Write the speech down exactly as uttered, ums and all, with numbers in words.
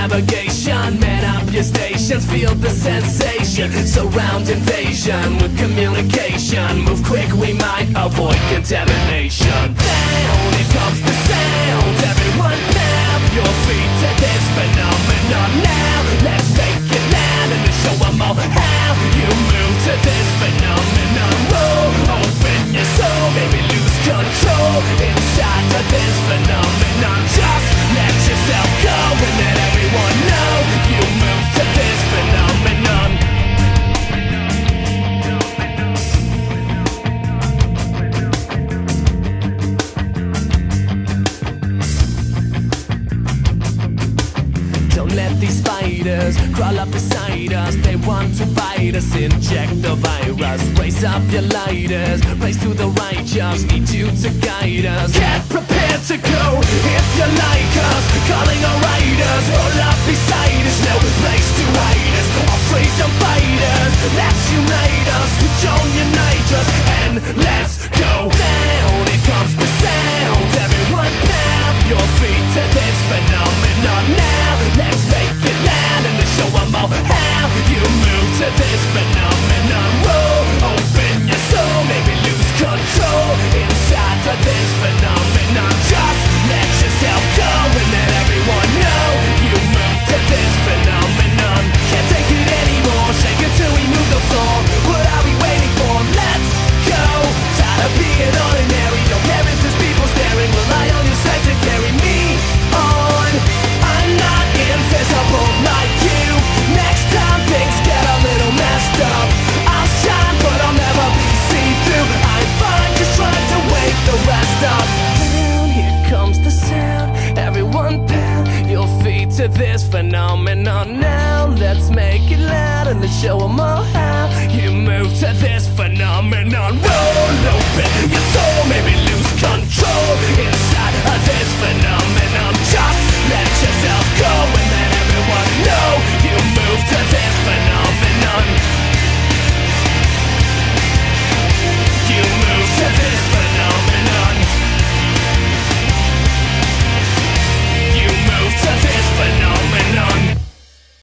navigation. Man up your stations, feel the sensation. Surround invasion with communication. Move quick, we might avoid contamination. Down, here comes the sound. Everyone down your feet to this phenomenon. Now, let's make it loud and show them all how you move to this phenomenon. Whoa, open your soul, maybe lose control inside of this phenomenon. Just let yourself go and let everyone know you move to this phenomenon. Don't let these spiders crawl up beside us. They want to bite us, inject the virus. Raise up your lighters, race to the righteous. Need you to guide us. Get prepared to go if you like us. Calling our riders, roll up beside us. No place to hide us. Our freedom fighters, let's unite us. We don't unite us, and let's go down. Here comes the sound. Everyone pound your feet to this phenomenon. Now let's make it loud and show them all how you move to this phenomenon. Whoa, open your soul, maybe lose control inside of this phenomenon. Just let yourself go and let everyone know you move to this phenomenon. Can't take it anymore, shake it till we move the floor. What are we waiting for? Let's go. Tired of being ordinary, don't care if there's people staring. Rely on your strength to carry me on. I'm not invisible like you. Next time things get a little messed up, I'll shine but I'll never be see-through. I'm fine just trying to wake the rest up. Down, here comes the sound. Everyone pound your feet to this phenomenon. Now let's make it loud and let's show them all how you move to this phenomenon. Roll open your soul, maybe lose control